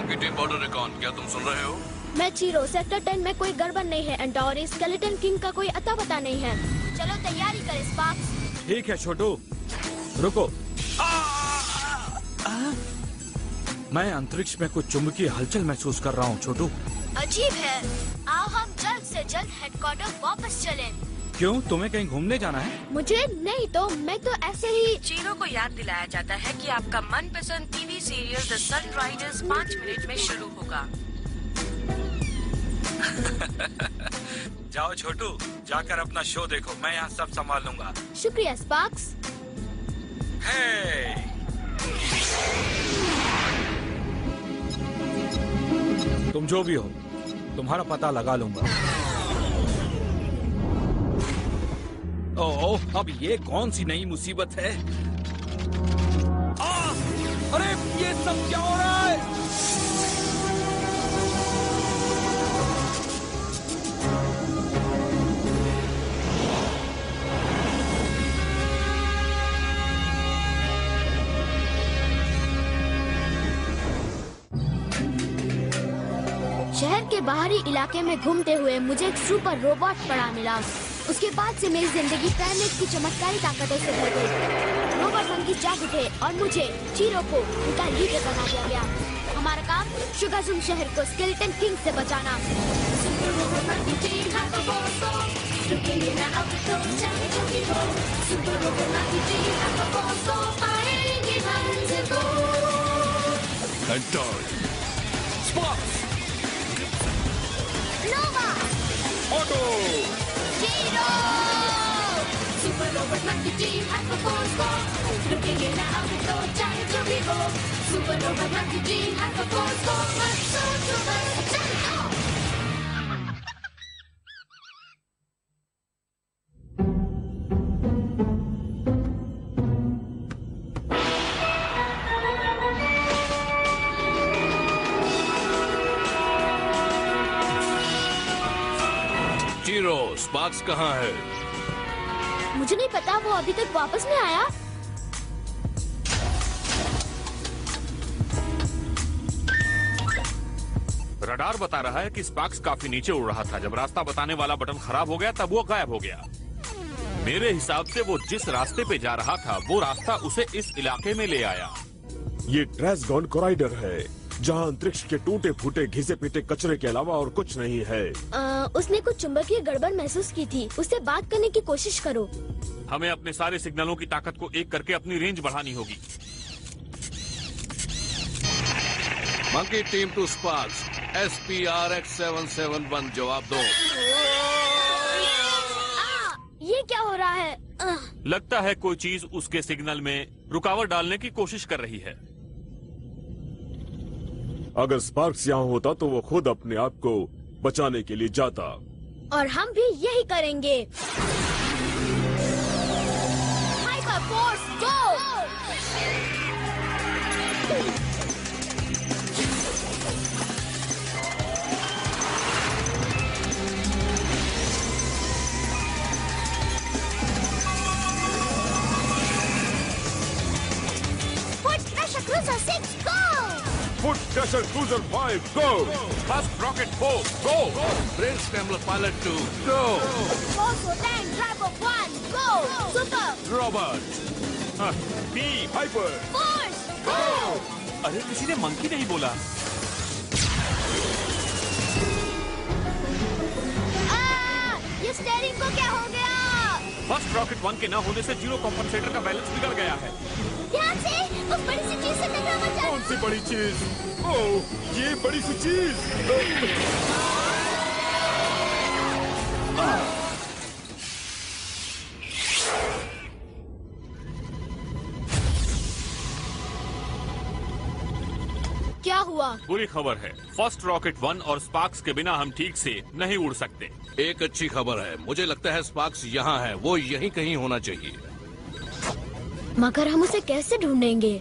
आपकी team border recon, क्या तुम सुन रहे हो? मैं चीरो, सेक्टर 10 में कोई गड़बड़ नहीं है एंड और स्केलेटन किंग का कोई अता पता नहीं है। चलो तैयारी कर स्पार्क्स। ठीक है छोटू, रुको। मैं अंतरिक्ष में कुछ चुंबकीय हलचल महसूस कर रहा हूँ छोटू। अजीब है। आओ हम जल्द से जल्द हेडक्वार्टर वापस चलें। क्यों, तुम्हें कहीं घूमने जाना है? मुझे नहीं तो मैं तो ऐसे ही। चीरो को याद दिलाया जाता है कि आपका मनपसंद TV serial the Sunrisers 5 minute में शुरू होगा। जाओ छोटू, जाकर अपना शो देखो, मैं यहाँ सब संभाल लूंगा। शुक्रिया स्पार्क्स। हे! तुम जो भी हो, तुम्हारा पता लगा लूंगा। ओह, अब ये कौन सी नई मुसीबत है? अरे ये सब क्या हो रहा है? शहर के बाहरी इलाके में घूमते हुए मुझे एक सुपर रोबोट पड़ा मिला। उसके बाद से मेरी जिंदगी प्लैनेट की चमत्कारी ताकतों से भर गई। रोबोट मंकी जाग उठे और मुझे चीरो को उनका लीडर बना दिया गया। हमारा काम शुगाजुम शहर को स्केलेटन किंग से बचाना। Nova! Otto! Chiro! Super Robot Monkey Team has the force go. Looking in the outfit, giant to be go. Super Robot Monkey Team has the force go. Let's go to the giant go. Chiro, Sparx कहाँ है? मुझे नहीं पता, वो अभी तक वापस नहीं आया। रडार बता रहा है कि स्पार्क्स काफी नीचे उड़ रहा था। जब रास्ता बताने वाला बटन खराब हो गया तब वो गायब हो गया। मेरे हिसाब से वो जिस रास्ते पे जा रहा था वो रास्ता उसे इस इलाके में ले आया। ये ट्रांसगॉन कोराइडर है, जहाँ अंतरिक्ष के टूटे फूटे घिसे पीटे कचरे के अलावा और कुछ नहीं है। उसने कुछ चुंबकीय गड़बड़ महसूस की थी। उससे बात करने की कोशिश करो। हमें अपने सारे सिग्नलों की ताकत को एक करके अपनी रेंज बढ़ानी होगी। Monkey team to Sparx, SPRX 771 जवाब दो। ये क्या हो रहा है? लगता है कोई चीज उसके सिग्नल में रुकावट डालने की कोशिश कर रही है। अगर स्पार्क्स यहाँ होता तो वो खुद अपने आप को बचाने के लिए जाता। और हम भी यही करेंगे। Hyper force go! Foot crusher cruiser 6 go! Foot crusher cruiser 5 go! First rocket 4 go! Brain scrambler pilot 2 go! Force tank driver 1 go! Super robot! Be hyper! Force go! अरे किसी ने मंकी नहीं बोला। ये स्टीयरिंग को क्या हो गया? फर्स्ट रॉकेट 1 के न होने से जीरो कॉम्पनसेटर का बैलेंस बिगड़ गया है। ध्यान से, उस बड़ी सी चीज से टकरा मत जाना। कौन सी बड़ी चीज? ओह, ये बड़ी सी चीज! क्या हुआ? बुरी खबर है, फर्स्ट रॉकेट 1 और स्पार्क्स के बिना हम ठीक से नहीं उड़ सकते। एक अच्छी खबर है, मुझे लगता है स्पार्क्स यहाँ है। वो यहीं कहीं होना चाहिए। मगर हम उसे कैसे ढूंढेंगे?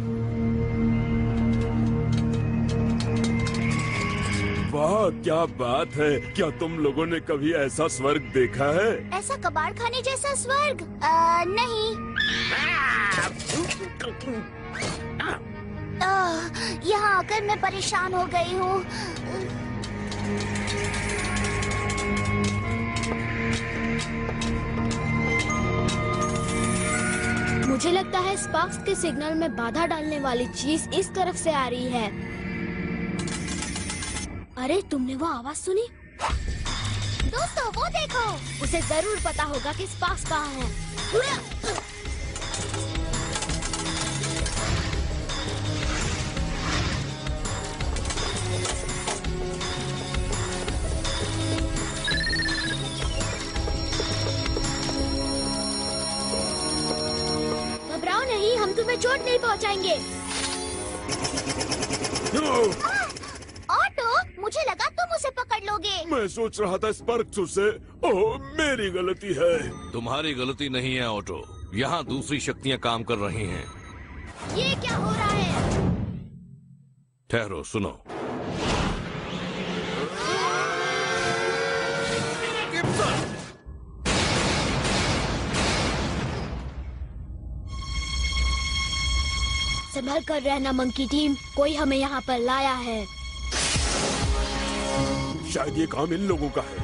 वाह, क्या बात है! क्या तुम लोगों ने कभी ऐसा स्वर्ग देखा है? ऐसा कबाड़ खाने जैसा स्वर्ग? नहीं। यहाँ आकर मैं परेशान हो गई हूँ। मुझे लगता है स्पार्क्स के सिग्नल में बाधा डालने वाली चीज इस तरफ से आ रही है। अरे तुमने वो आवाज सुनी? दोस्तों वो देखो, उसे जरूर पता होगा कि स्पार्क्स कहाँ है। घबराओ नहीं, हम तुम्हें चोट नहीं पहुंचाएंगे। ऑटो, मुझे लगा तुम उसे पकड़ लोगे। मैं सोच रहा था स्पार्क्स उसे। ओह, मेरी गलती है। तुम्हारी गलती नहीं है ऑटो, यहाँ दूसरी शक्तियाँ काम कर रही हैं। ये क्या हो रहा है? ठहरो, सुनो। संभल कर रहना मंकी टीम, कोई हमें यहाँ पर लाया है। शायद ये काम इन लोगों का है।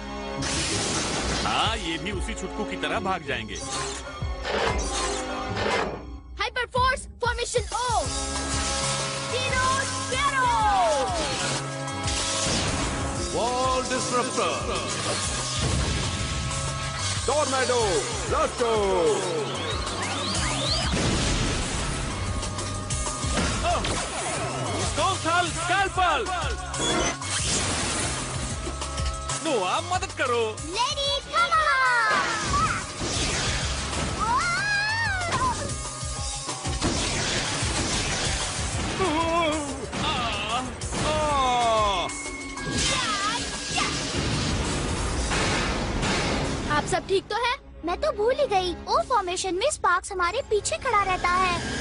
हाँ, ये भी उसी छुटकू की तरह भाग जाएंगे। Hyper force formation O. Hero sparrow. Wall disruptor. Tornado blasto. Scalpel. Nova, मदद करो। लेडी कम आप सब ठीक तो है? मैं तो भूल ही गई, ओ फॉर्मेशन में स्पार्क्स हमारे पीछे खड़ा रहता है।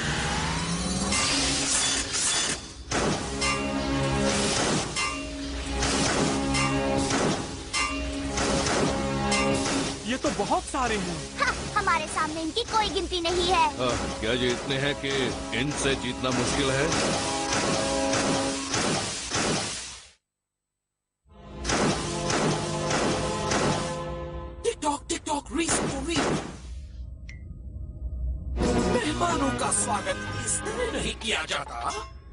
ये तो बहुत सारे हैं। हाँ, हमारे सामने इनकी कोई गिनती नहीं है। क्या ये इतने हैं कि इनसे जीतना मुश्किल है? टिक टॉक रीस मेहमानों का स्वागत इस तरह नहीं किया जाता।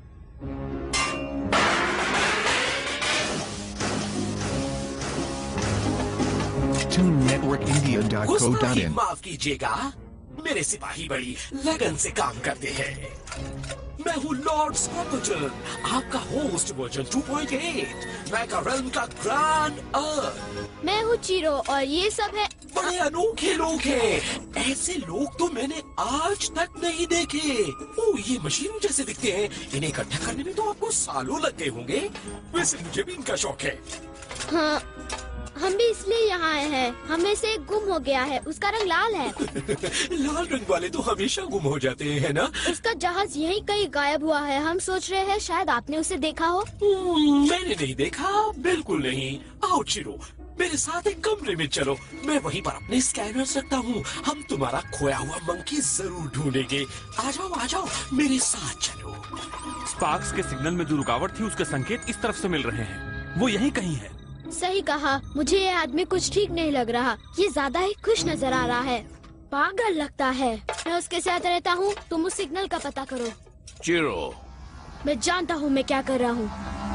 TuneNetworkIndia.co.in माफ कीजिएगा, मेरे सिपाही बड़ी लगन से काम करते हैं। मैं हूँ लॉर्ड स्कॉर्पिटन, आपका होस्ट वर्जन 2.8, मैका रेल्म का ग्रैंड अर्थ। मैं हूँ चीरो और ये सब है। बड़े अनोखे लोग हैं। ऐसे लोग तो मैंने आज तक नहीं देखे। ओह, ये मशीन जैसे दिखते हैं। इन्हें इकट्ठा करने में तो आपको सालों लग गए होंगे। वैसे मुझे भी इनका शौक है। हाँ, हम भी इसलिए यहाँ आए हैं। हमें से एक गुम हो गया है, उसका रंग लाल है। लाल रंग वाले तो हमेशा गुम हो जाते हैं ना? उसका जहाज यहीं कहीं गायब हुआ है। हम सोच रहे हैं शायद आपने उसे देखा हो। मैंने नहीं देखा, बिल्कुल नहीं। आओ चिरो, मेरे साथ एक कमरे में चलो। मैं वहीं पर अपने स्कैनर्स रखता हूँ। हम तुम्हारा खोया हुआ मंकी जरूर ढूंढेंगे। आ जाओ, मेरे साथ चलो। स्पार्क्स के सिग्नल में जो रुकावट थी, उसके संकेत इस तरफ से मिल रहे हैं। वो यहीं कहीं है। सही कहा, मुझे ये आदमी कुछ ठीक नहीं लग रहा। ये ज्यादा ही खुश नजर आ रहा है। पागल लगता है। मैं उसके साथ रहता हूँ, तुम उस सिग्नल का पता करो। चिरो, मैं जानता हूँ मैं क्या कर रहा हूँ।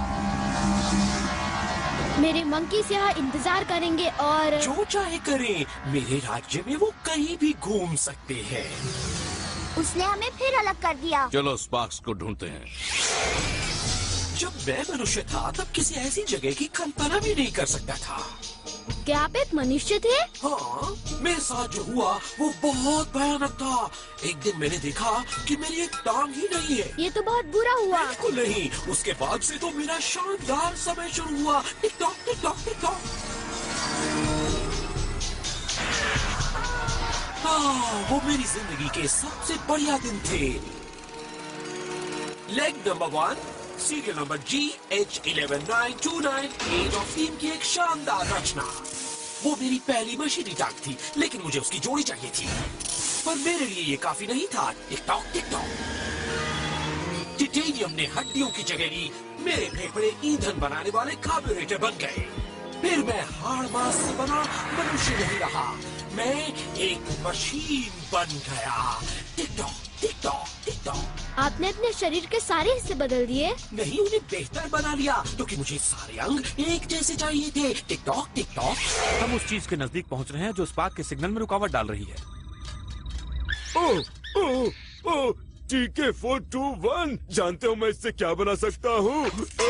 मेरे मंकीस यहाँ इंतजार करेंगे और जो चाहे करें, मेरे राज्य में वो कहीं भी घूम सकते हैं। उसने हमें फिर अलग कर दिया। चलो स्पार्क्स को ढूंढते हैं। जब मैं मनुष्य था तब किसी ऐसी जगह की कल्पना भी नहीं कर सकता था। क्या आप एक मनुष्य थे? हाँ, मेरे साथ जो हुआ वो बहुत भयानक था। एक दिन मैंने देखा कि मेरी एक टांग ही नहीं है। ये तो बहुत बुरा हुआ। बिल्कुल नहीं। उसके बाद से तो मेरा शानदार समय शुरू हुआ। Tick tock tick tock tick tock. हाँ, वो मेरी जिंदगी के सबसे बढ़िया दिन थे। Leg number 1, serial number GH11929, age of team की एक शानदार रचना। वो मेरी पहली मशीनी टांग थी, लेकिन मुझे उसकी जोड़ी चाहिए थी। पर मेरे लिए ये काफी नहीं था। Tick tock tick tock. Titanium ने हड्डियों की जगह ली। मेरे फेफड़े ईंधन बनाने वाले कार्बोरेटर बन गए। फिर मैं हाड़ मांस से बना मनुष्य नहीं रहा, मैं एक मशीन बन गया। Tick tock tick tock tick tock. आपने अपने शरीर के सारे हिस्से बदल दिए? नहीं, उन्हें बेहतर बना लिया क्योंकि मुझे सारे अंग एक जैसे चाहिए थे। Tick tock tick tock. हम उस चीज के नजदीक पहुंच रहे हैं जो स्पार्क के सिग्नल में रुकावट डाल रही है। ओह ओह ओह TK421, जानते हो मैं इससे क्या बना सकता हूँ?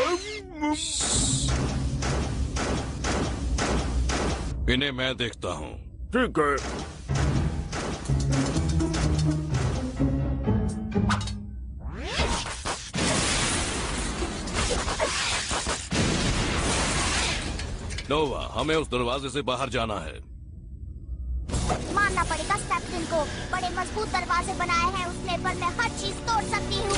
इन्हें मैं देखता हूँ। ठीक है। नोवा, हमें उस दरवाजे से बाहर जाना है। मानना पड़ेगा कैप्टन को, बड़े मजबूत दरवाजे बनाए हैं उसने, पर मैं हर चीज तोड़ सकती हूँ।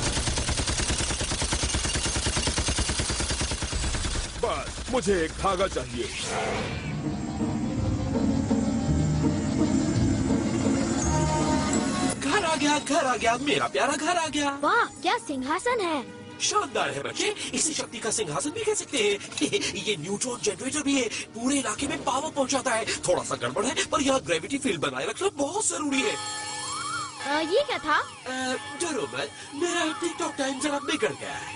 बस मुझे एक धागा चाहिए। घर आ गया, घर आ गया, मेरा प्यारा घर आ गया। वाह, क्या सिंहासन है। शानदार है बच्चे, इसे शक्ति का सिंहासन भी कह सकते हैं। ये न्यूट्रॉन जनरेटर भी है, पूरे इलाके में पावर पहुंचाता है। थोड़ा सा गड़बड़ है पर यहाँ ग्रेविटी फील्ड बनाए रखना बहुत जरूरी है। ये क्या था? डरो मत, मेरा टिकटॉक टाइम जरा बिगड़ गया है।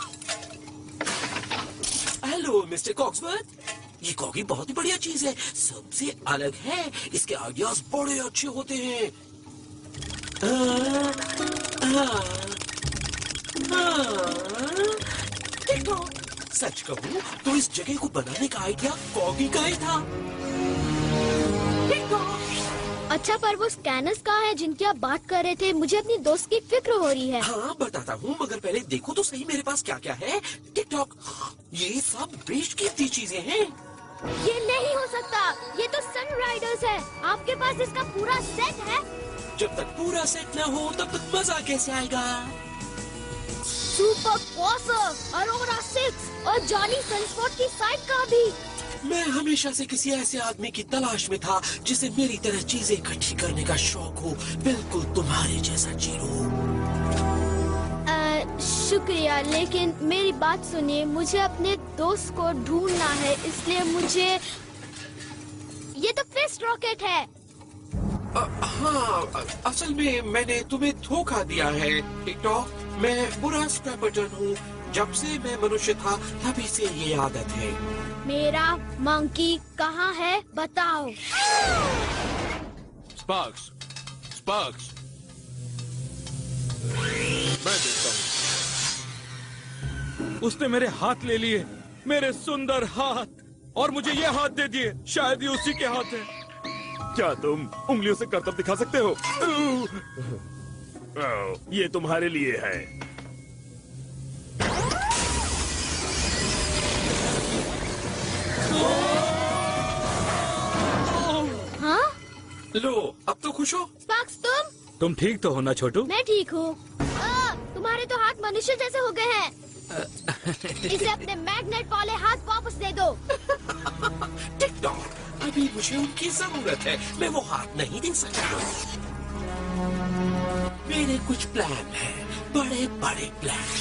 हेलो मिस्टर कॉक्सवर्थ, ये कॉगी बहुत ही बढ़िया चीज है, सबसे अलग है, इसके आइडियाज बड़े अच्छे होते हैं। टिकटॉक, सच कहूँ तो इस जगह को बनाने का आइडिया कॉगी का ही था। टिकटॉक। अच्छा, पर वो स्कैनर्स कहाँ हैं जिनकी आप बात कर रहे थे? मुझे अपनी दोस्त की फिक्र हो रही है। हाँ बताता हूँ, मगर पहले देखो तो सही मेरे पास क्या क्या है। टिकटॉक, ये सब बेशकीमती चीजें हैं। ये नहीं हो सकता, ये तो सन राइडर्स है। आपके पास इसका पूरा सेट है? जब तक पूरा सेट न हो तब तक मजा कैसे आएगा? सुपर फॉसर, अरोरा 6 और जॉनी सनस्पॉट की साइड का भी। मैं हमेशा से किसी ऐसे आदमी की तलाश में था जिसे मेरी तरह चीजें इकट्ठी करने का शौक हो, बिल्कुल तुम्हारे जैसा जीरो। शुक्रिया, लेकिन मेरी बात सुनिए, मुझे अपने दोस्त को ढूंढना है, इसलिए मुझे ये तो फिस्ट रॉकेट है। हाँ, असल में मैंने तुम्हें धोखा दिया है टिकटॉक। मैं बुरा स्क्रैपर्टन हूँ, जब से मैं मनुष्य था तभी से ये आदत है। मेरा मंकी कहाँ है बताओ। स्पार्क्स, स्पार्क्स, मैं देखता हूँ। उसने मेरे हाथ ले लिए, मेरे सुंदर हाथ, और मुझे ये हाथ दे दिए। शायद ये उसी के हाथ है। क्या तुम उंगलियों से करतब दिखा सकते हो? ये तुम्हारे लिए है। हाँ? लो, अब तो खुश हो? स्पार्क्स, तुम ठीक तो हो ना छोटू? मैं ठीक हूँ। तुम्हारे तो हाथ मनुष्य जैसे हो गए हैं। इसे अपने मैग्नेट वाले हाथ वापस दे दो। टिकटॉक, अभी मुझे उनकी जरूरत है, मैं वो हाथ नहीं दे सकता। मेरे कुछ प्लान हैं, बड़े बड़े प्लान।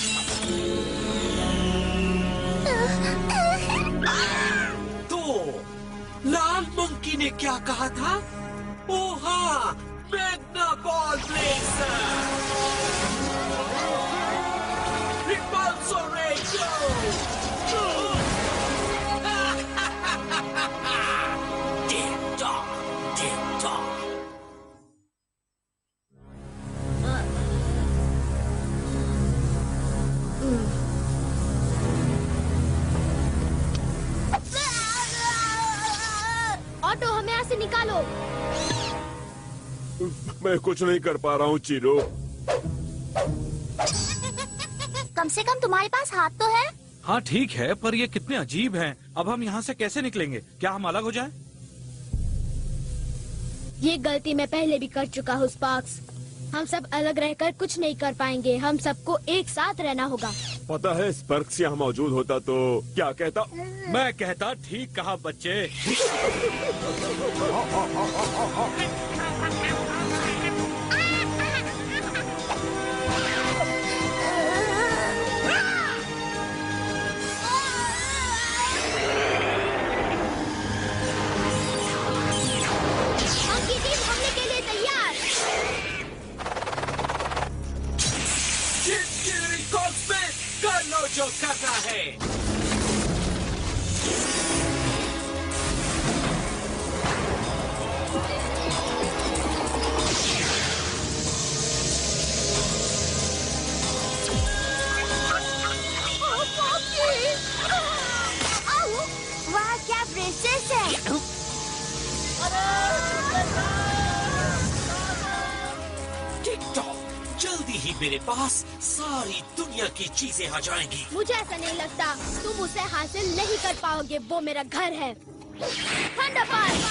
तो लाल मंकी ने क्या कहा था? ओ हाँ, मैग्ना बॉल ब्लेजर, ऑटो, हमें यहाँ से निकालो। मैं कुछ नहीं कर पा रहा हूँ चीरो। कम से कम तुम्हारे पास हाथ तो है। हाँ ठीक है, पर ये कितने अजीब हैं। अब हम यहाँ से कैसे निकलेंगे? क्या हम अलग हो जाएं? ये गलती मैं पहले भी कर चुका हूँ स्पार्क्स। हम सब अलग रहकर कुछ नहीं कर पाएंगे, हम सबको एक साथ रहना होगा। पता है, स्पार्क्स यहाँ मौजूद होता तो क्या कहता? मैं कहता ठीक कहा बच्चे। ही मेरे पास सारी दुनिया की चीजें आ जाएंगी। मुझे ऐसा नहीं लगता, तुम उसे हासिल नहीं कर पाओगे। वो मेरा घर है। थंडरबर्ड!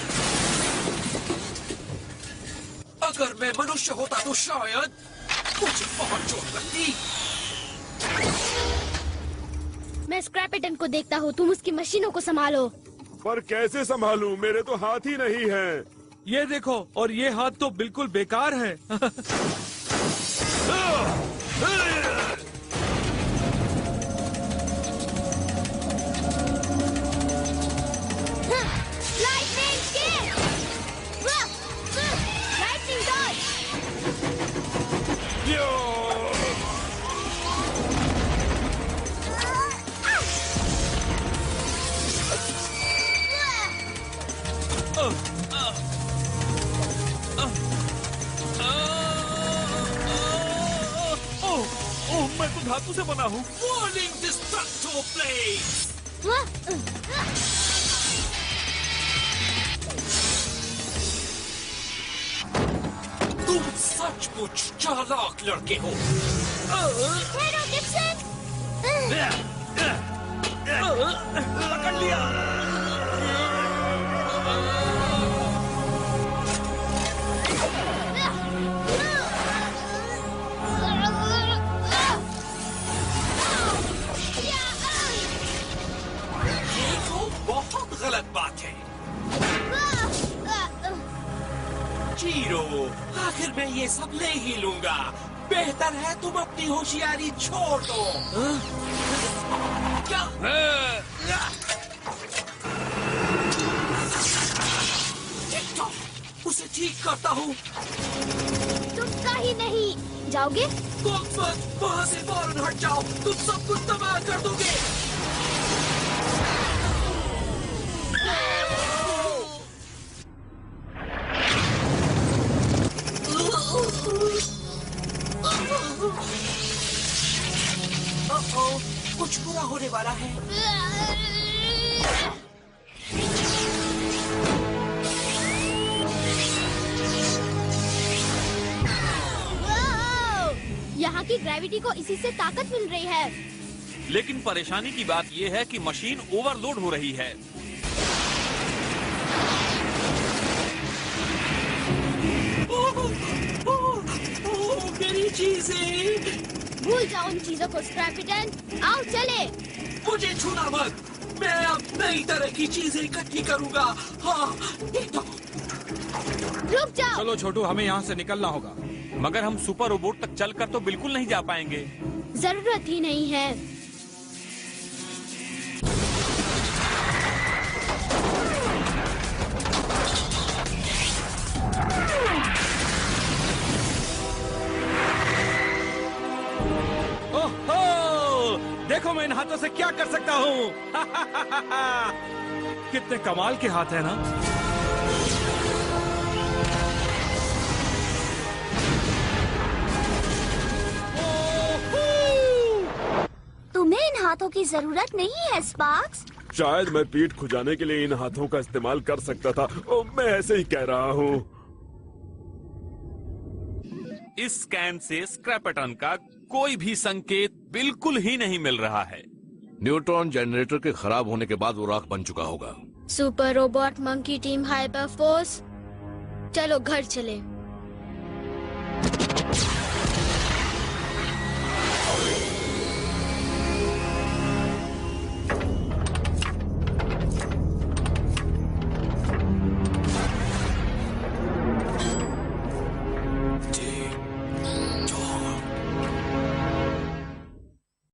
अगर मैं मनुष्य होता तो शायद मुझे बहुत चोट लगती। मैं स्क्रैपेटन को देखता हूँ, तुम उसकी मशीनों को संभालो। पर कैसे संभालूं? मेरे तो हाथ ही नहीं है। ये देखो, और ये हाथ तो बिल्कुल बेकार है। Lightning kick! Lightning dodge! ओह, मैं तो धातु से बना हूँ। Warning Destructo Blade! तुम सचमुच चालाक लड़के हो। हेरो गिब्सन! पकड़ लिया। ये तो बहुत गलत बात है। जीरो, आखिर मैं ये सब ले ही लूंगा। बेहतर है तुम अपनी होशियारी छोड़ दो। क्या? उसे ठीक करता हूँ। तुम कहीं नहीं जाओगे? वहाँ से फौरन हट जाओ, तुम सब कुछ तबाह कर दोगे। कुछ बुरा होने वाला है। यहाँ की ग्रेविटी को इसी से ताकत मिल रही है। लेकिन परेशानी की बात यह है कि मशीन ओवरलोड हो रही है। मेरी चीजें! भूल जाओ उन चीजों को स्क्रैपेटन। आओ चले। मुझे छूना मत। मैं अब नई तरह की चीजें इकट्ठी करूंगा। हाँ, एकदम। रुक जाओ। चलो छोटू, हमें यहाँ से निकलना होगा। मगर हम सुपर रोबोट तक चलकर तो बिल्कुल नहीं जा पाएंगे। जरूरत ही नहीं है। ओहो! देखो मैं इन हाथों से क्या कर सकता हूँ। कितने कमाल के हाथ है ना। तुम्हें इन हाथों की जरूरत नहीं है स्पार्क्स। शायद मैं पीठ खुजाने के लिए इन हाथों का इस्तेमाल कर सकता था। मैं ऐसे ही कह रहा हूँ। इस स्कैन से स्क्रैपेटन का कोई भी संकेत बिल्कुल ही नहीं मिल रहा है। न्यूट्रॉन जनरेटर के खराब होने के बाद वो राख बन चुका होगा। Super robot monkey team hyper force, चलो घर चले।